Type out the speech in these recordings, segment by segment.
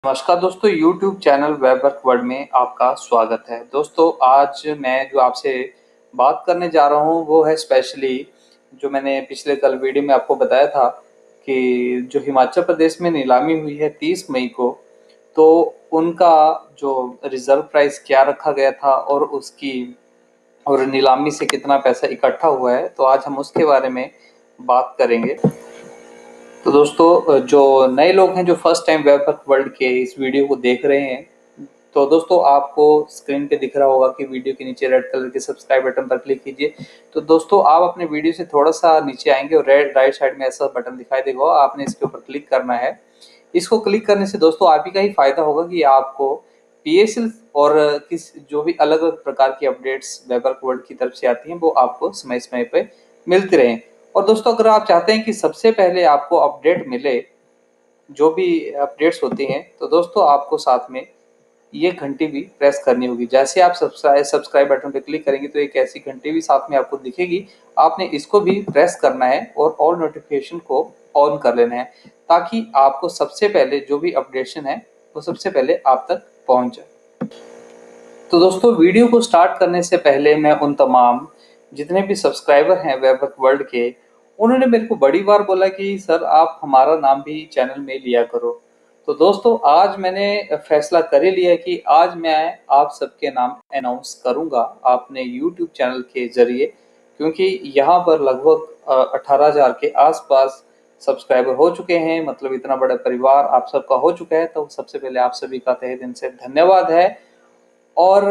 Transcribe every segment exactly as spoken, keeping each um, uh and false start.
नमस्कार दोस्तों, YouTube channel web work world में आपका स्वागत है। दोस्तों, आज मैं जो आपसे बात करने जा रहा हूँ वो है स्पेशली जो मैंने पिछले कल वीडियो में आपको बताया था कि जो हिमाचल प्रदेश में नीलामी हुई है तीस मई को, तो उनका जो रिजर्व प्राइस क्या रखा गया था और उसकी और नीलामी से कितना पैसा इकट्ठा हुआ है, तो आज हम उसके बारे में बात करेंगे। तो दोस्तों, जो नए लोग हैं जो first time web work world के इस वीडियो को देख रहे हैं, तो दोस्तों आपको स्क्रीन पे दिख रहा होगा कि वीडियो के नीचे रेड कलर के सब्सक्राइब बटन पर क्लिक कीजिए। तो दोस्तों, आप अपने वीडियो से थोड़ा सा नीचे आएंगे और रेड राइट साइड में ऐसा बटन दिखाई देगा, आपने इसके ऊपर क्लिक करना है। इसको क्लिक करने से दोस्तों आप ही का ही फायदा होगा कि आपको पीएसएल और किस जो भी अलग अलग प्रकार की अपडेट्स वेब वर्क वर्ल्ड की तरफ से आती हैं वो आपको समय समय पे मिलती रहें। और दोस्तों, अगर आप चाहते हैं कि सबसे पहले आपको अपडेट मिले, जो भी अपडेट्स होती हैं, तो दोस्तों आपको साथ में ये घंटी भी प्रेस करनी होगी। जैसे आप सब्सक्राइब सब्सक्राइब बटन पर क्लिक करेंगे तो एक ऐसी घंटी भी साथ में आपको दिखेगी, आपने इसको भी प्रेस करना है और ऑल नोटिफिकेशन को ऑन कर लेना है, ताकि आपको सबसे पहले जो भी अपडेशन है वो सबसे पहले आप तक पहुंच जाए। तो दोस्तों, वीडियो को स्टार्ट करने से पहले मैं उन तमाम जितने भी सब्सक्राइबर हैं वेब वर्क वर्ल्ड के, उन्होंने मेरे को बड़ी बार बोला कि सर आप हमारा नाम भी चैनल में लिया करो। तो दोस्तों, आज मैंने फैसला कर ही लिया कि आज मैं आप सबके नाम अनाउंस करूंगा आपने यूट्यूब चैनल के जरिए, क्योंकि यहाँ पर लगभग अठारह हजार के आसपास सब्सक्राइबर हो चुके हैं। मतलब इतना बड़ा परिवार आप सबका हो चुका है, तो सबसे पहले आप सभी का तहे दिल से धन्यवाद है। और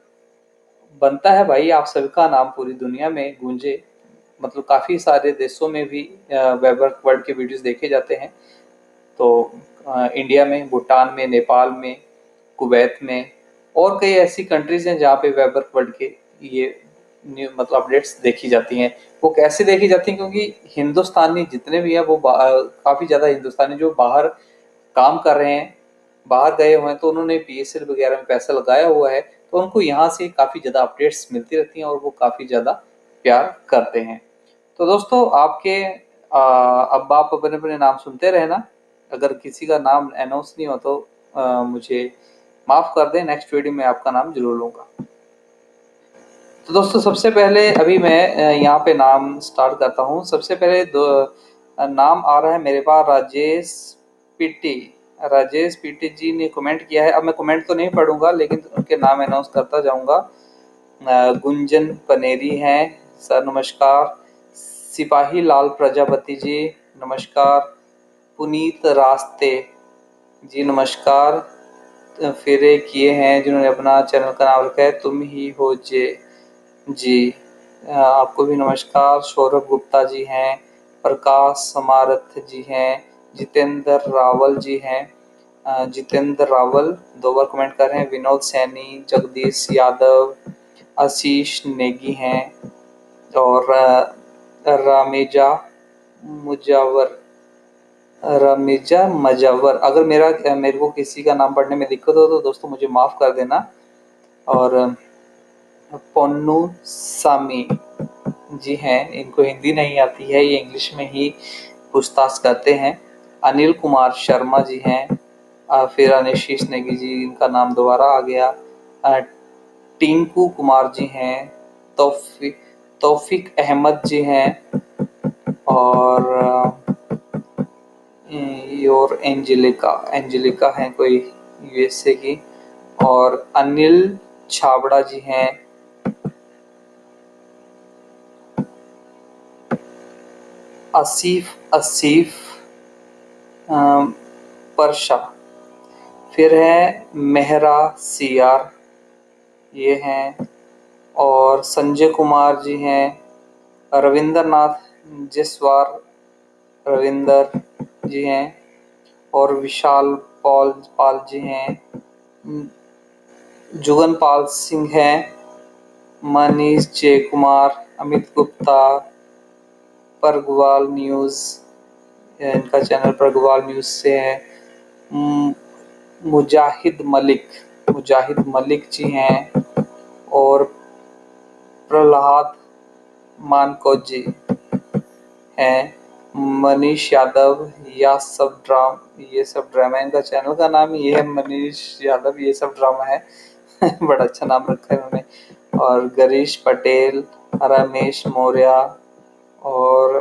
बनता है भाई आप सबका नाम पूरी दुनिया में गूंजे। मतलब काफ़ी सारे देशों में भी वेब वर्क वर्ल्ड के वीडियोस देखे जाते हैं। तो इंडिया में, भूटान में, नेपाल में, कुवैत में और कई ऐसी कंट्रीज हैं जहाँ पे वेब वर्क वर्ल्ड के ये न्यू मतलब अपडेट्स देखी जाती हैं। वो कैसे देखी जाती हैं? क्योंकि हिंदुस्तानी जितने भी हैं वो काफ़ी ज़्यादा हिंदुस्तानी जो बाहर काम कर रहे हैं, बाहर गए हुए हैं, तो उन्होंने पीएसएल वगैरह में पैसा लगाया हुआ है, तो उनको यहाँ से काफ़ी ज़्यादा अपडेट्स मिलती रहती हैं और वो काफ़ी ज़्यादा प्यार करते हैं। तो दोस्तों, आपके आ, अब आप अपने अपने नाम सुनते रहना। अगर किसी का नाम अनाउंस नहीं हो तो आ, मुझे माफ़ कर दें, नेक्स्ट वीडियो में आपका नाम जरूर लूँगा। तो दोस्तों, सबसे पहले अभी मैं यहाँ पे नाम स्टार्ट करता हूँ। सबसे पहले दो नाम आ रहा है मेरे पास, राजेश पीटी। राजेश पीटी जी ने कमेंट किया है। अब मैं कमेंट तो नहीं पढ़ूंगा, लेकिन उनके नाम अनाउंस करता जाऊंगा। गुंजन पनेरी हैं, सर नमस्कार। सिपाही लाल प्रजापति जी नमस्कार। पुनीत रास्ते जी नमस्कार। फिर एक ये हैं जिन्होंने अपना चैनल का नाम रखा है तुम ही हो जे जी, आपको भी नमस्कार। सौरभ गुप्ता जी हैं, प्रकाश समारथ जी हैं, जितेंद्र रावल जी हैं। जितेंद्र रावल दो बार कमेंट कर रहे हैं। विनोद सैनी, जगदीश यादव, आशीष नेगी हैं और रामेजा मुजावर रमीजा मजावर। अगर मेरा मेरे को किसी का नाम पढ़ने में दिक्कत हो तो दोस्तों मुझे माफ़ कर देना। और पोन्नू सामी जी हैं, इनको हिंदी नहीं आती है, ये इंग्लिश में ही पूछताछ करते हैं। अनिल कुमार शर्मा जी हैं। फिर आशीष नेगी जी, इनका नाम दोबारा आ गया। टिंकू कुमार जी हैं। तौफिक तौफिक अहमद जी हैं और और एंजेलिका एंजेलिका हैं कोई यूएसए की। और अनिल छाबड़ा जी हैं। आसिफ आसिफ परशा। फिर है मेहरा सियार, ये हैं। और संजय कुमार जी हैं। रविंद्र नाथ जसवार रविंदर जी हैं। और विशाल पॉल पाल जी हैं। जुगन पाल सिंह हैं। मनीष जय कुमार, अमित गुप्ता, परगवाल न्यूज़, इनका चैनल परगवाल न्यूज़ से है। मुजाहिद मलिक मुजाहिद मलिक जी हैं। और प्रहलाद मानकोज जी हैं। मनीष यादव, या सब ड्राम ये सब ड्रामा, इनका चैनल का नाम ये है, मनीष यादव ये सब ड्रामा है। बड़ा अच्छा नाम रखा है उन्होंने। और गरीश पटेल, रमेश मौर्य, और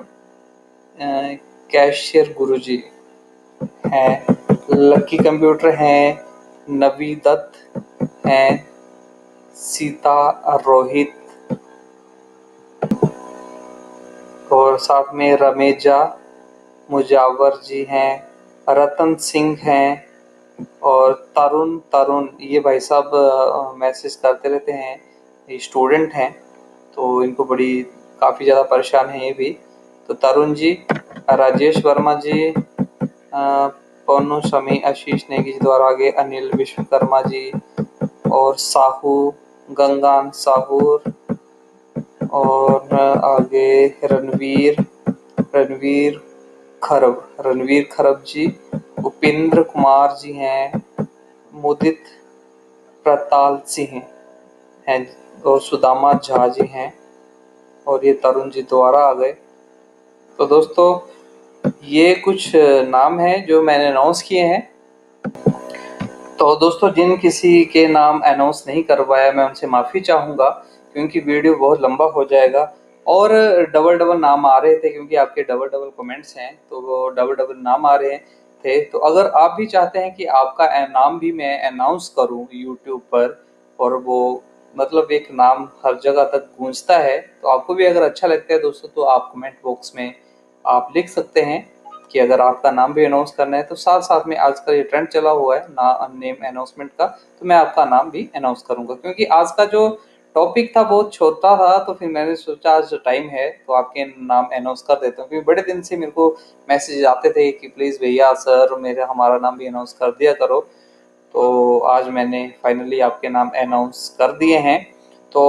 कैशियर गुरुजी हैं, लकी कंप्यूटर हैं, नवी दत्त हैं, सीता रोहित, और साथ में रमेजा मुजावर जी हैं, रतन सिंह हैं, और तरुण तरुण ये भाई साहब मैसेज करते रहते हैं, ये स्टूडेंट हैं तो इनको बड़ी काफ़ी ज़्यादा परेशान है ये भी। तो तरुण जी, राजेश वर्मा जी, पन्नू शमी, आशीष नेगी जी द्वारा आगे अनिल विश्वकर्मा जी, और साहू गंगान साहूर, और आगे रणवीर रणवीर खरब रणवीर खरब जी, उपेंद्र कुमार जी हैं, मुदित प्रताल सिंह हैं, और सुदामा झा जी हैं, और ये तरुण जी दोबारा आ गए। तो दोस्तों ये कुछ नाम हैं जो मैंने अनाउंस किए हैं। तो दोस्तों जिन किसी के नाम अनाउंस नहीं करवाया मैं उनसे माफ़ी चाहूँगा, क्योंकि वीडियो बहुत लंबा हो जाएगा। और डबल डबल नाम आ रहे थे क्योंकि आपके डबल डबल कमेंट्स हैं, तो वो डबल डबल नाम आ रहे थे। तो अगर आप भी चाहते हैं कि आपका नाम भी मैं अनाउंस करूं यूट्यूब पर, और वो मतलब एक नाम हर जगह तक गूंजता है, तो आपको भी अगर अच्छा लगता है दोस्तों, तो आप कमेंट बॉक्स में आप लिख सकते हैं कि अगर आपका नाम भी अनाउंस करना है। तो साथ साथ में आजकल ये ट्रेंड चला हुआ है ना नेम अनाउंसमेंट का, तो मैं आपका नाम भी अनाउंस करूंगा। क्योंकि आज का जो टॉपिक था बहुत छोटा था, तो फिर मैंने सोचा आज टाइम है तो आपके नाम अनाउंस कर देता हूँ, क्योंकि बड़े दिन से मेरे को मैसेज आते थे कि प्लीज़ भैया सर मेरे हमारा नाम भी अनाउंस कर दिया करो। तो आज मैंने फाइनली आपके नाम अनाउंस कर दिए हैं। तो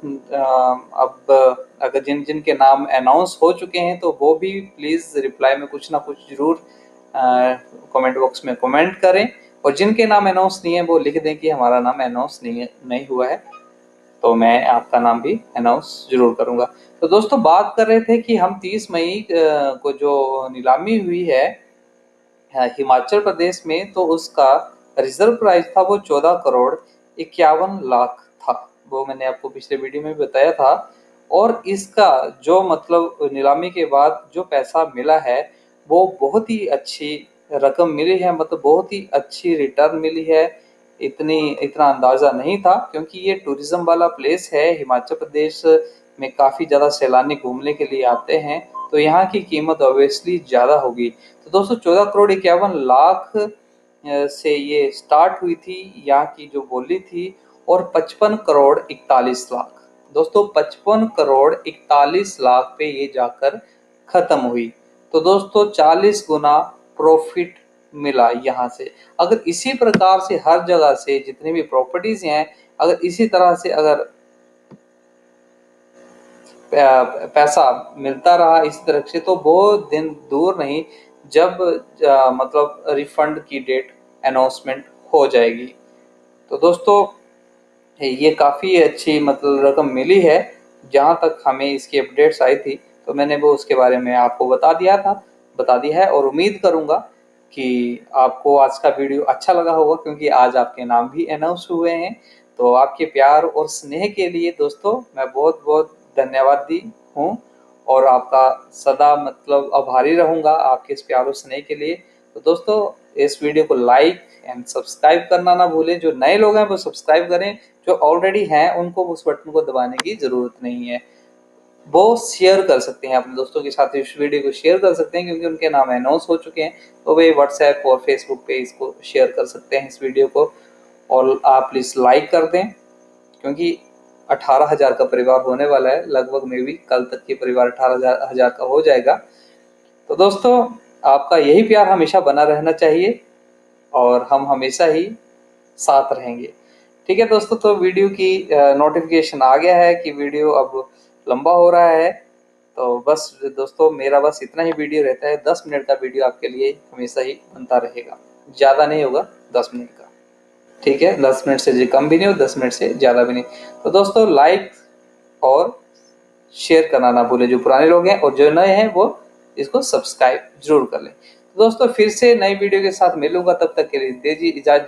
अब अगर जिन जिन के नाम अनाउंस हो चुके हैं तो वो भी प्लीज़ रिप्लाई में कुछ ना कुछ ज़रूर कमेंट बॉक्स में कमेंट करें, और जिनके नाम अनाउंस नहीं है वो लिख दें कि हमारा नाम अनाउंस नहीं नहीं हुआ है, तो मैं आपका नाम भी अनाउंस जरूर करूंगा। तो दोस्तों बात कर रहे थे कि हम तीस मई को जो नीलामी हुई है हिमाचल प्रदेश में, तो उसका रिजर्व प्राइस था वो चौदह करोड़ इक्यावन लाख था। वो मैंने आपको पिछले वीडियो में बताया था। और इसका जो मतलब नीलामी के बाद जो पैसा मिला है वो बहुत ही अच्छी रकम मिली है, मतलब बहुत ही अच्छी रिटर्न मिली है। इतनी इतना अंदाज़ा नहीं था, क्योंकि ये टूरिज्म वाला प्लेस है। हिमाचल प्रदेश में काफ़ी ज़्यादा सैलानी घूमने के लिए आते हैं, तो यहाँ की कीमत ऑब्वियसली ज़्यादा होगी। तो दोस्तों चौदह करोड़ इक्यावन लाख से ये स्टार्ट हुई थी यहाँ की जो बोली थी, और पचपन करोड़ इकतालीस लाख दोस्तों पचपन करोड़ इकतालीस लाख पे ये जाकर ख़त्म हुई। तो दोस्तों चालीस गुना प्रॉफिट मिला यहाँ से। अगर इसी प्रकार से हर जगह से जितनी भी प्रॉपर्टीज हैं, अगर इसी तरह से अगर पैसा मिलता रहा इस तरह से, तो बहुत दिन दूर नहीं जब आ, मतलब रिफंड की डेट अनाउंसमेंट हो जाएगी। तो दोस्तों ये काफ़ी अच्छी मतलब रकम मिली है। जहाँ तक हमें इसकी अपडेट्स आई थी तो मैंने वो उसके बारे में आपको बता दिया था बता दिया है, और उम्मीद करूँगा कि आपको आज का वीडियो अच्छा लगा होगा, क्योंकि आज आपके नाम भी अनाउंस हुए हैं। तो आपके प्यार और स्नेह के लिए दोस्तों मैं बहुत बहुत धन्यवादी हूँ, और आपका सदा मतलब आभारी रहूँगा आपके इस प्यार और स्नेह के लिए। तो दोस्तों इस वीडियो को लाइक एंड सब्सक्राइब करना ना भूलें। जो नए लोग हैं वो सब्सक्राइब करें, जो ऑलरेडी हैं उनको उस बटन को दबाने की ज़रूरत नहीं है। वो शेयर कर सकते हैं अपने दोस्तों के साथ, इस वीडियो को शेयर कर सकते हैं, क्योंकि उनके नाम अनाउंस हो चुके हैं। तो वे व्हाट्सएप और फेसबुक पे इसको शेयर कर सकते हैं इस वीडियो को। और आप प्लीज़ लाइक कर दें, क्योंकि अठारह हज़ार का परिवार होने वाला है लगभग, में भी कल तक के परिवार अठारह हज़ार का हो जाएगा। तो दोस्तों आपका यही प्यार हमेशा बना रहना चाहिए, और हम हमेशा ही साथ रहेंगे। ठीक है दोस्तों, तो वीडियो की नोटिफिकेशन आ गया है कि वीडियो अब लंबा हो रहा है। तो बस दोस्तों मेरा बस इतना ही वीडियो रहता है, दस मिनट का वीडियो आपके लिए हमेशा ही बनता रहेगा, ज़्यादा नहीं होगा, दस मिनट का। ठीक है, दस मिनट से कम भी नहीं हो, दस मिनट से ज़्यादा भी नहीं। तो दोस्तों लाइक और शेयर करना ना भूलें, जो पुराने लोग हैं, और जो नए हैं वो इसको सब्सक्राइब जरूर कर लें। तो दोस्तों फिर से नई वीडियो के साथ मिलूंगा, तब तक के लिए दीजिए इजाजत।